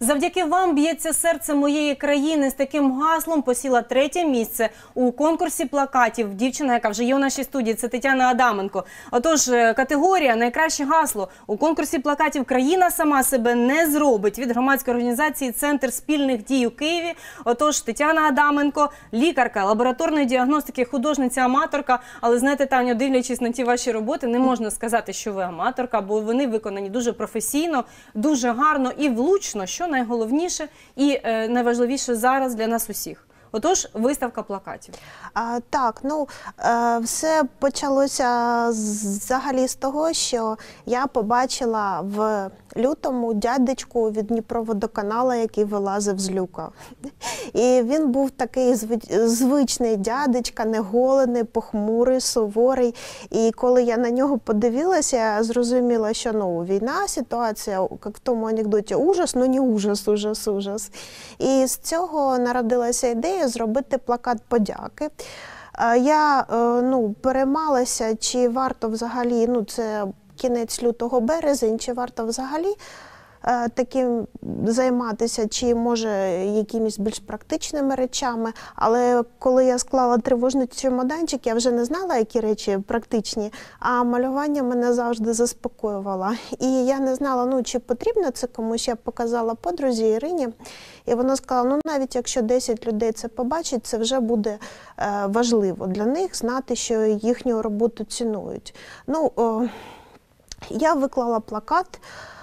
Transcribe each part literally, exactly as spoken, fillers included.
Завдяки вам б'ється серце моєї країни. З таким гаслом посіла третє місце у конкурсі плакатів. Дівчина, яка вже є у нашій студії, це Тетяна Адаменко. Отож, категорія «Найкраще гасло» у конкурсі плакатів «Країна сама себе не зробить» від громадської організації «Центр спільних дій» у Києві. Отож, Тетяна Адаменко, лікарка, лабораторної діагностики, художниця-аматорка. Але знаєте, Таню, дивлячись на ті ваші роботи, не можна сказати, що ви аматорка, бо вони виконані дуже професійно, дуже гарно і влучно, що найголовніше і е, найважливіше зараз для нас усіх. Отож, виставка плакатів. А, так, ну, е, все почалося взагалі з того, що я побачила в лютому дядечку від Дніпроводоканалу, який вилазив з люка. І він був такий звичний дядечка, неголений, похмурий, суворий. І коли я на нього подивилася, я зрозуміла, що ну, війна, ситуація, як в тому анекдоті, ужас, ну не ужас, ужас, ужас. І з цього народилася ідея зробити плакат подяки. Я ну, переймалася, чи варто взагалі, ну це кінець лютого, березень, чи варто взагалі таким займатися, чи може якимись більш практичними речами. Але коли я склала тривожний чемоданчик, я вже не знала, які речі практичні, а малювання мене завжди заспокоювало. І я не знала, ну, чи потрібно це комусь. Я показала подрузі Ірині, і вона сказала, ну навіть якщо десять людей це побачить, це вже буде е, важливо для них знати, що їхню роботу цінують. Ну, о, я виклала плакат.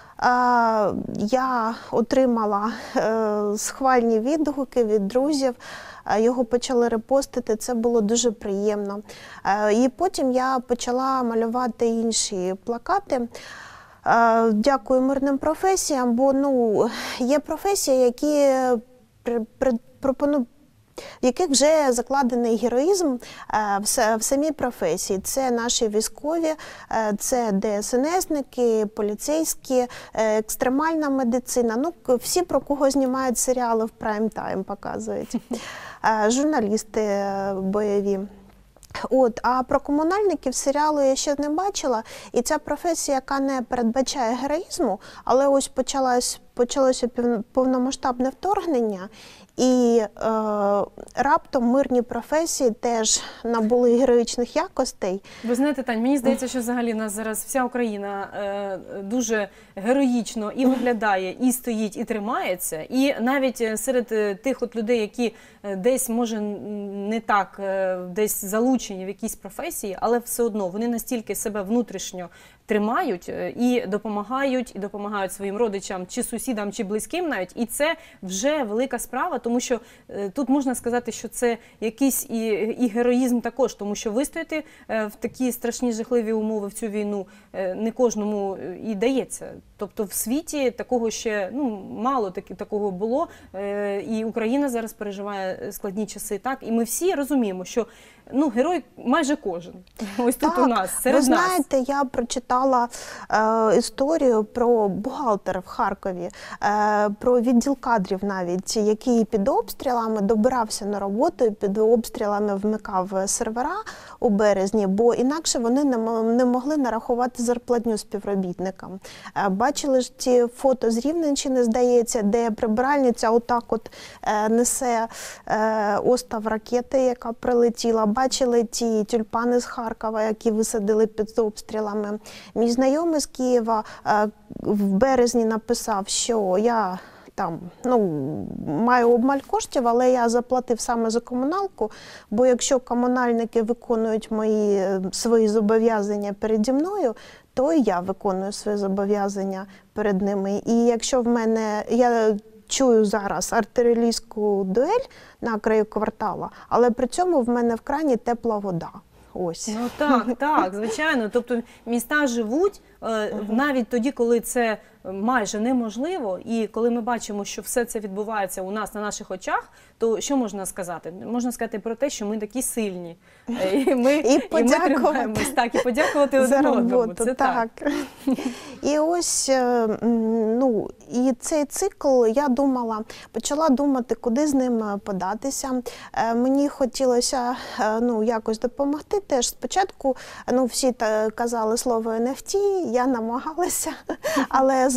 Я отримала схвальні відгуки від друзів, його почали репостити, це було дуже приємно. І потім я почала малювати інші плакати. Дякую мирним професіям, бо ну, є професії, які пропонують, в яких вже закладений героїзм в самій професії. Це наші військові, це де ес ен есники, поліцейські, екстремальна медицина. Ну, всі, про кого знімають серіали в прайм-тайм, показують. Журналісти бойові. От, а про комунальників серіалу я ще не бачила. І ця професія, яка не передбачає героїзму, але ось почалось, почалося повномасштабне вторгнення, і е, раптом мирні професії теж набули героїчних якостей. Ви знаєте, Тань, мені здається, що взагалі нас зараз вся Україна е, дуже героїчно і виглядає, і стоїть, і тримається. І навіть серед тих от людей, які десь, може, не так, десь залучені в якісь професії, але все одно вони настільки себе внутрішньо тримають і допомагають, і допомагають своїм родичам, чи сусідам, чи близьким навіть. І це вже велика справа, тому що е, тут можна сказати, що це якийсь і, і героїзм також, тому що вистояти е, в такі страшні, жахливі умови в цю війну е, не кожному і дається. Тобто в світі такого ще ну, мало таки, такого було, е, і Україна зараз переживає складні часи. Так? І ми всі розуміємо, що ну, герой майже кожен. Ось тут так, у нас, серед ви нас. знаєте, я прочитала е, історію про бухгалтера в Харкові, е, про відділ кадрів навіть, який під обстрілами добирався на роботу і під обстрілами вмикав сервера у березні, бо інакше вони не, не могли нарахувати зарплатню співробітникам. Е, бачили ж ті фото з Рівненщини, здається, де прибиральниця отак от е, несе е, остов ракети, яка прилетіла. Бачили ті тюльпани з Харкова, які висадили під обстрілами. Мій знайомий з Києва е, в березні написав, що я там, ну, маю обмаль коштів, але я заплатив саме за комуналку, бо якщо комунальники виконують мої свої зобов'язання переді мною, то і я виконую свої зобов'язання перед ними. І якщо в мене, я чую зараз артилерійську дуель на краю квартала, але при цьому в мене в крані тепла вода. Ось. Ну так, так, звичайно. Тобто міста живуть е, навіть тоді, коли це майже неможливо, і коли ми бачимо, що все це відбувається у нас на наших очах, то що можна сказати? Можна сказати про те, що ми такі сильні. І ми, і і ми тримаємось. Так, і подякувати один одному. Це так. так. І ось, ну, і цей цикл, я думала, почала думати, куди з ним податися. Мені хотілося, ну, якось допомогти теж. Спочатку, ну, всі казали слово ен еф ті, я намагалася, але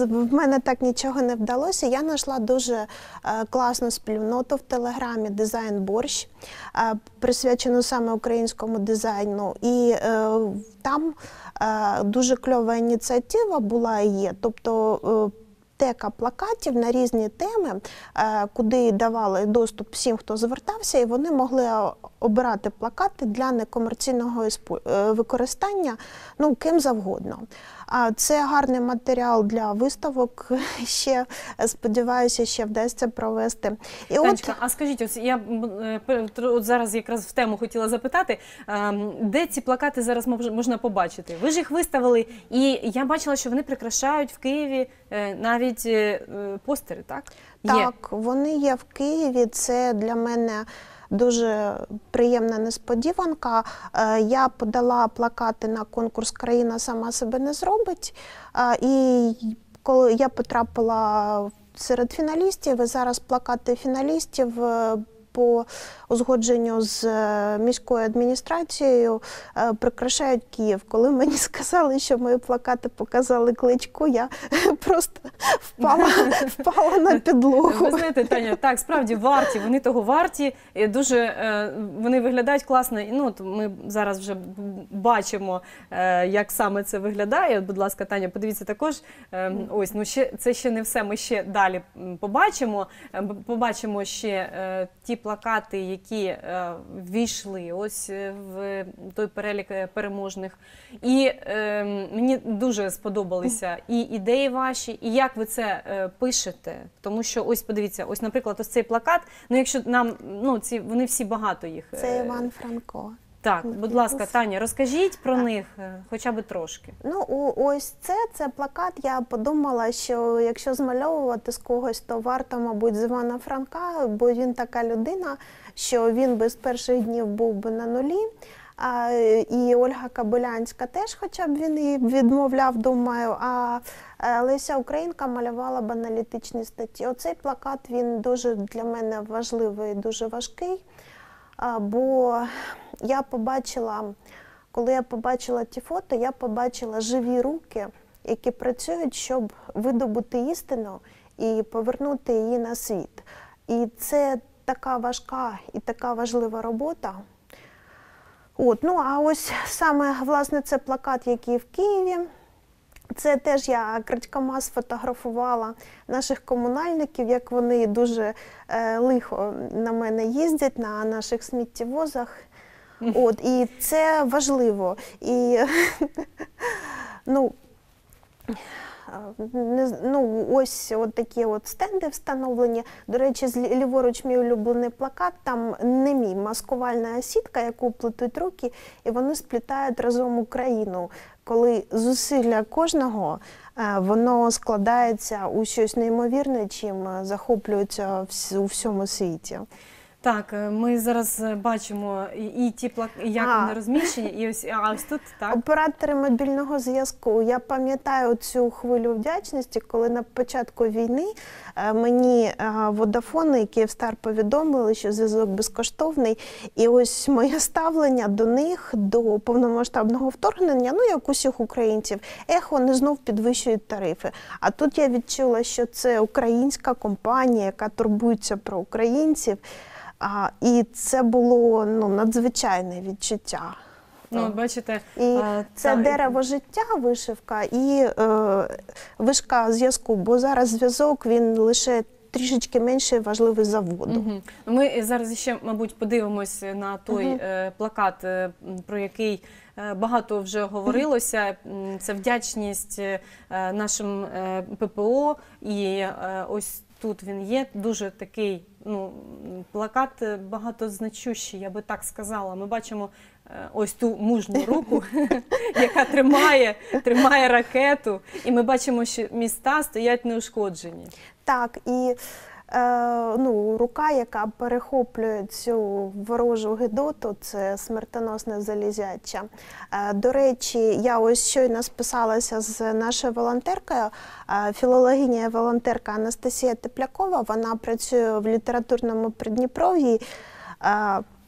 з- в мене так нічого не вдалося. Я знайшла дуже е, класну спільноту в Телеграмі «Дизайн Борщ», е, присвячену саме українському дизайну. І е, там е, дуже кльова ініціатива була і є. Тобто е, тека плакатів на різні теми, е, куди давали доступ всім, хто звертався, і вони могли обирати плакати для некомерційного іспо- е, використання, ну, ким завгодно. А це гарний матеріал для виставок, ще, сподіваюся, ще вдасться провести. І Танечка, а скажіть, ось я м, е, пер- тр- от зараз якраз в тему хотіла запитати, ем, де ці плакати зараз мож- можна побачити? Ви ж їх виставили, і я бачила, що вони прикрашають в Києві е, навіть е, е, постери, так? Є. Так, вони є в Києві. Це для мене дуже приємна несподіванка. Е, Я подала плакати на конкурс «Країна сама себе не зробить». Е, І коли я потрапила серед фіналістів, і зараз плакати фіналістів е, по узгодженню з е, міською адміністрацією е, прикрашають Київ. Коли мені сказали, що мої плакати показали Кличку, я просто впала, впала на підлогу. Ви знаєте, Таня, так, справді варті, вони того варті, і дуже е, вони виглядають класно. І, ну, от ми зараз вже б- бачимо, е, як саме це виглядає. Будь ласка, Таня, подивіться також. Е, ось, ну ще це ще не все. Ми ще далі м, побачимо. Е, б- Побачимо ще е, ті плакати, які е, ввійшли ось е, в той перелік е, переможних. І е, мені дуже сподобалися і ідеї ваші, і як ви це е, пишете. Тому що ось подивіться, ось, наприклад, ось цей плакат. Ну, якщо нам, ну, ці вони всі багато їх. Це е, Іван Франко. Так, будь ласка, Таня, розкажіть про них е, хоча б трошки. Ну, о- ось це, це плакат. Я подумала, що якщо змальовувати з когось, то варто, мабуть, з Івана Франка, бо він така людина, що він би з перших днів був би на нулі. А, і Ольга Кобилянська теж, хоча б він і відмовляв, думаю, а е, Леся Українка малювала б аналітичні статті. Оцей плакат, він дуже для мене важливий, дуже важкий, а, бо я побачила, коли я побачила ті фото, я побачила живі руки, які працюють, щоб видобути істину і повернути її на світ. І це така важка і така важлива робота. От, ну, а ось саме, власне, це плакат, який в Києві. Це теж я крадькома сфотографувала наших комунальників, як вони дуже е, лихо на мене їздять на наших сміттєвозах. От, і це важливо. І, ну, не, з- ну, ось от такі от стенди встановлені. До речі, з лі- ліворуч мій улюблений плакат, там не мій, маскувальна сітка, яку плетуть руки, і вони сплітають разом Україну. Коли зусилля кожного, е, воно складається у щось неймовірне, чим е, захоплюються вс- у всьому світі. Так, е, ми зараз е, бачимо і, і ті плак... як А. вони розміщені, і ось, а ось тут, так. Оператори мобільного зв'язку. Я пам'ятаю цю хвилю вдячності, коли на початку війни е, мені е, Vodafone і Kyivstar повідомили, що зв'язок безкоштовний. І ось моє ставлення до них, до повномасштабного вторгнення, ну як усіх українців, ех, вони знов підвищують тарифи. А тут я відчула, що це українська компанія, яка турбується про українців. А, і це було, ну, надзвичайне відчуття. Ну, от бачите, І е, це та- дерево життя, вишивка і е, вишка зв'язку, бо зараз зв'язок, він лише трішечки менше важливий за воду. Мгм. Ми зараз ще, мабуть, подивимось на той Мгм. е, плакат, е, м, про який е, багато вже говорилося. М, Це вдячність е, нашим е, ППО. І е, ось тут він є. Дуже такий, ну, м, плакат е, багатозначущий, я би так сказала. Ми бачимо е, ось ту мужню руку, яка тримає, тримає ракету. І ми бачимо, що міста стоять неушкоджені. Так, і е, ну, рука, яка перехоплює цю ворожу гидоту, це смертоносне залізяча. Е, до речі, я ось щойно списалася з нашою волонтеркою, е, філологиня і волонтерка Анастасія Теплякова, вона працює в літературному Придніпров'ї. Е,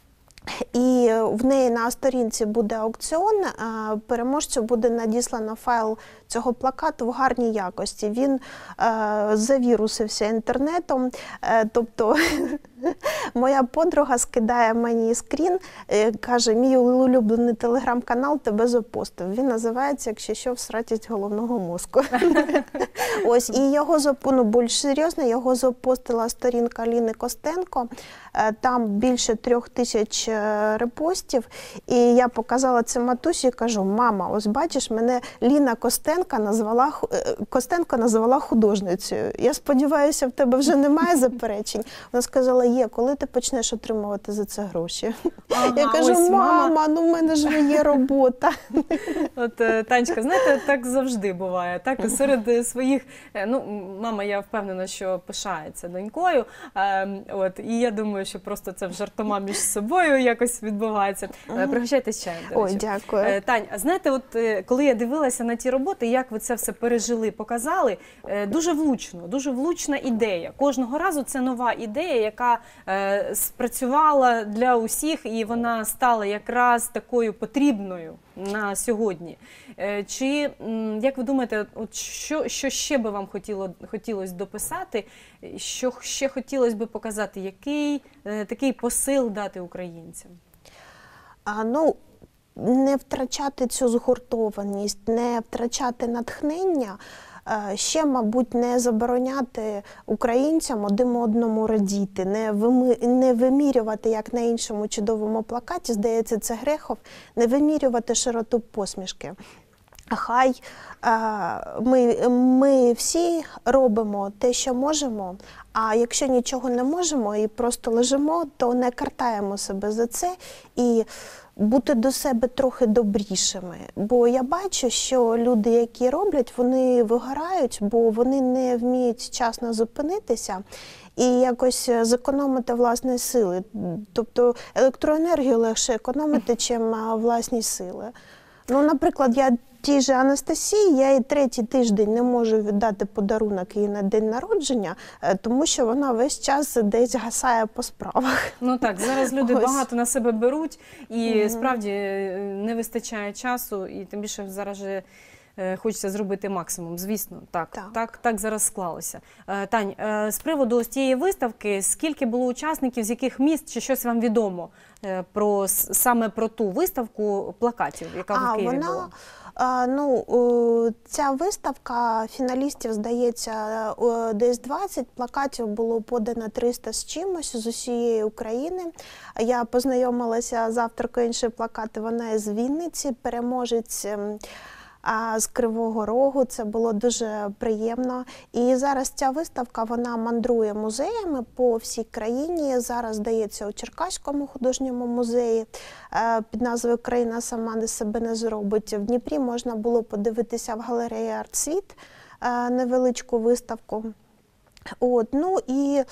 І в неї на сторінці буде аукціон, переможцю буде надіслано файл цього плакату в гарній якості. Він е, завірусився інтернетом, е, тобто моя подруга скидає мені скрін, е, каже, мій улюблений телеграм-канал тебе запостив. Він називається «Якщо що, всратість головного мозку». Ось, і його, ну, більш серйозно, його запостила сторінка Ліни Костенко, е, там більше трьох тисяч репостів, і я показала це матусі і кажу, мама, ось бачиш, мене Ліна Костенко назвала, Костенко назвала художницею. Я сподіваюся, в тебе вже немає заперечень. Вона сказала, є, коли ти почнеш отримувати за це гроші? Ага, я кажу, ось, мама, мама, ну в мене ж є робота. От, Танечка, знаєте, так завжди буває. Так, серед своїх, ну, мама, я впевнена, що пишається донькою, от, і я думаю, що просто це в жартома між собою якось відбувається. Пригощайтесь чаєм, до речі. Ой, дякую. Тань, а знаєте, от коли я дивилася на ті роботи, як ви це все пережили, показали, дуже влучно, дуже влучна ідея. Кожного разу це нова ідея, яка е, спрацювала для усіх, і вона стала якраз такою потрібною на сьогодні. Е, чи, як ви думаєте, от що, що ще би вам хотіло, хотілося дописати, що ще хотілося би показати, який е, такий посил дати українцям? А, ну, не втрачати цю згуртованість, не втрачати натхнення, ще, мабуть, не забороняти українцям один одному радіти, не, вими... не вимірювати, як на іншому чудовому плакаті, здається, це Грехов, не вимірювати широту посмішки. Хай ми, ми всі робимо те, що можемо, а якщо нічого не можемо і просто лежимо, то не картаємо себе за це і бути до себе трохи добрішими. Бо я бачу, що люди, які роблять, вони вигорають, бо вони не вміють вчасно зупинитися і якось зекономити власні сили. Тобто електроенергію легше економити, чим власні сили. Ну, наприклад, я тій же Анастасії, я і третій тиждень не можу віддати подарунок їй на день народження, тому що вона весь час десь гасає по справах. Ну так, зараз люди Ось. багато на себе беруть і Mm-hmm. справді не вистачає часу, і тим більше зараз же хочеться зробити максимум, звісно, так, так, так, так зараз склалося. Тань, з приводу ось цієї виставки, скільки було учасників, з яких міст, чи щось вам відомо про, саме про ту виставку плакатів, яка а, в Києві вона... була? Ну, ця виставка фіналістів, здається, десь двадцять, плакатів було подано триста з чимось з усієї України. Я познайомилася з авторкою іншої плакати, вона із Вінниці, переможець з Кривого Рогу, це було дуже приємно. І зараз ця виставка, вона мандрує музеями по всій країні. Зараз, здається, у Черкаському художньому музеї під назвою «Країна сама не себе не зробить». В Дніпрі можна було подивитися в галереї «Артсвіт» невеличку виставку. От, ну і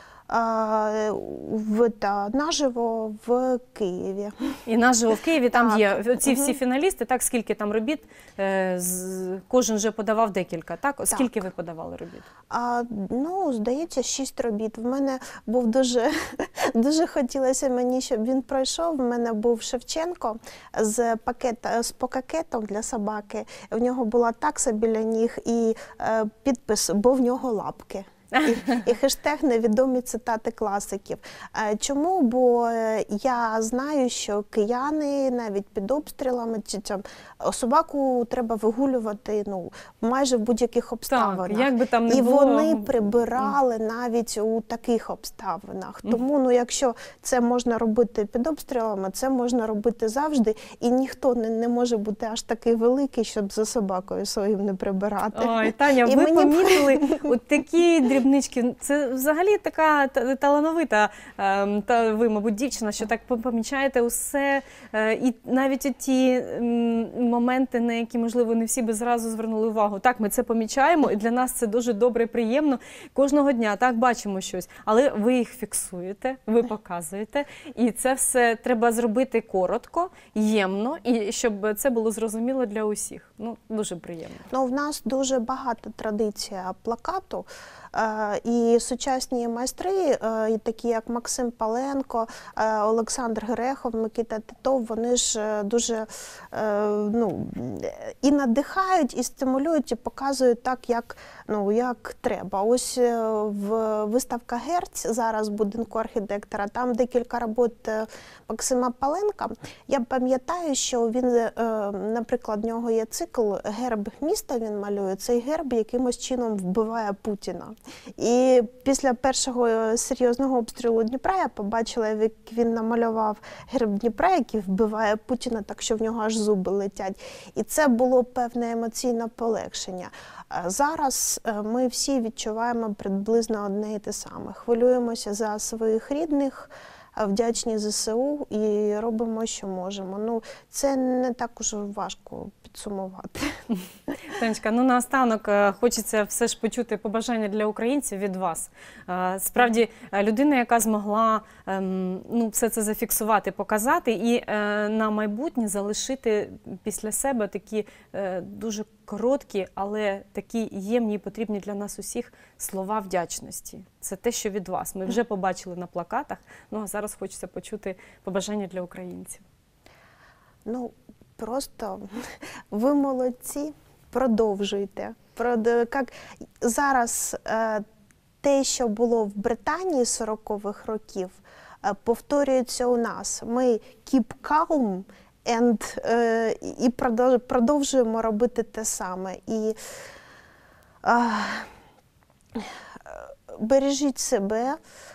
В, та, наживо в Києві. І наживо в Києві, там так. є ці всі фіналісти, так, скільки там робіт, кожен вже подавав декілька, так? так. Скільки ви подавали робіт? А, ну, здається, шість робіт. В мене був дуже, дуже хотілося мені, щоб він пройшов. В мене був Шевченко з, пакет, з покакетом для собаки. В нього була такса біля ніг і е, підпис «Бо в нього лапки». І, і хештег «Невідомі цитати класиків». Чому? Бо я знаю, що кияни навіть під обстрілами, чи там, собаку треба вигулювати ну, майже в будь-яких обставинах. Так, як би там не і було... вони прибирали навіть у таких обставинах. Тому, ну, якщо це можна робити під обстрілами, це можна робити завжди. І ніхто не, не може бути аж такий великий, щоб за собакою своїм не прибирати. Ой, Таня, і ви мені... помітили от такі дрібнички. Це взагалі така талановита, та ви, мабуть, дівчина, що так помічаєте усе. І навіть ті моменти, на які, можливо, не всі би зразу звернули увагу. Так, ми це помічаємо, і для нас це дуже добре і приємно. Кожного дня, так, бачимо щось. Але ви їх фіксуєте, ви показуєте. І це все треба зробити коротко, ємно, і щоб це було зрозуміло для усіх. Ну, дуже приємно. Ну, в нас дуже багата традиція плакату. Е, І сучасні майстри, е, і такі як Максим Паленко, е, Олександр Грехов, Микита Титов, вони ж е, дуже е, ну, і надихають, і стимулюють, і показують так, як, ну, як треба. Ось е, в виставка «Герць» зараз в будинку архітектора, там декілька робот е, Максима Паленка. Я пам'ятаю, що він, е, наприклад, в нього є цикл «Герб міста», він малює. Цей герб якимось чином вбиває Путіна. І після першого серйозного обстрілу Дніпра я побачила, як він намалював герб Дніпра, який вбиває Путіна, так що в нього аж зуби летять. І це було певне емоційне полегшення. Зараз ми всі відчуваємо приблизно одне і те саме. Хвилюємося за своїх рідних, вдячні зе се у і робимо, що можемо. Ну, це не так уже важко підсумувати. Танечка, ну наостанок хочеться все ж почути побажання для українців від вас. Справді, людина, яка змогла ну, все це зафіксувати, показати і на майбутнє залишити після себе такі дуже короткі, але такі ємні і потрібні для нас усіх слова вдячності. Це те, що від вас. Ми вже побачили на плакатах, ну а зараз хочеться почути побажання для українців. Ну, просто ви молодці, продовжуйте. Як зараз те, що було в Британії сорокових років, повторюється у нас. Ми keep calm and, і продовжуємо робити те саме. І бережіть себе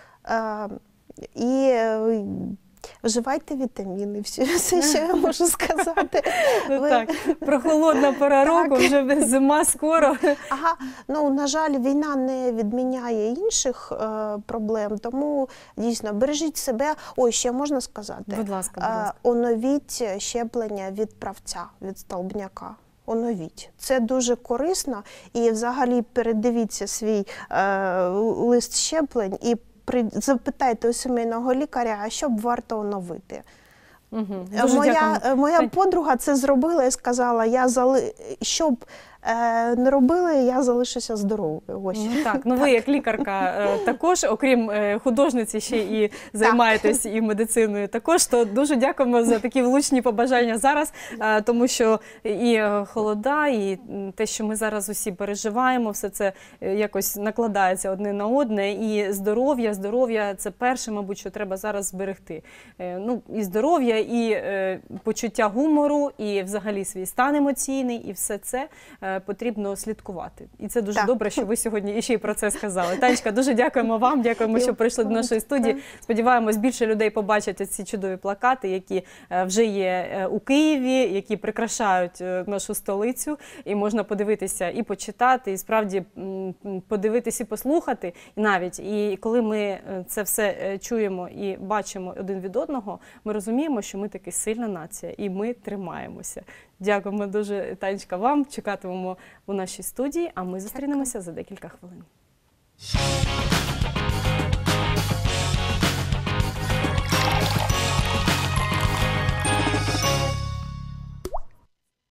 і вживайте вітаміни, все, все, що я можу сказати. Ну, Ви... так, прохолодна пора року, вже зима скоро. Ага, ну, на жаль, війна не відміняє інших е, проблем, тому дійсно бережіть себе. Ой, ще можна сказати? Будь ласка, будь ласка. Е, оновіть щеплення від правця, від столбняка. Оновіть. Це дуже корисно і взагалі передивіться свій е, лист щеплень і запитайте у сімейного лікаря, а що б варто оновити. Угу. Моя, моя подруга це зробила і сказала, я зали... щоб е, не робили, я залишуся здоровою. Ось. Ну, так, ну ви як лікарка е, також, окрім е, художниці, ще і займаєтесь і медициною також, то дуже дякуємо за такі влучні побажання зараз, е, тому що і холода, і те, що ми зараз усі переживаємо, все це якось накладається одне на одне, і здоров'я, здоров'я – це перше, мабуть, що треба зараз зберегти. Е, ну, і здоров'я, і е, почуття гумору, і взагалі свій стан емоційний, і все це е, потрібно слідкувати. І це дуже так. добре, що ви сьогодні ще й про це сказали. Танечка, дуже дякуємо вам, дякуємо, що прийшли до нашої студії. Сподіваємось, більше людей побачать ці чудові плакати, які вже є у Києві, які прикрашають нашу столицю, і можна подивитися і почитати, і справді подивитися і послухати навіть. І коли ми це все чуємо і бачимо один від одного, ми розуміємо, що ми таки сильна нація, і ми тримаємося. Дякуємо дуже, Танечка, вам. Чекатимемо у нашій студії, а ми зустрінемося за декілька хвилин.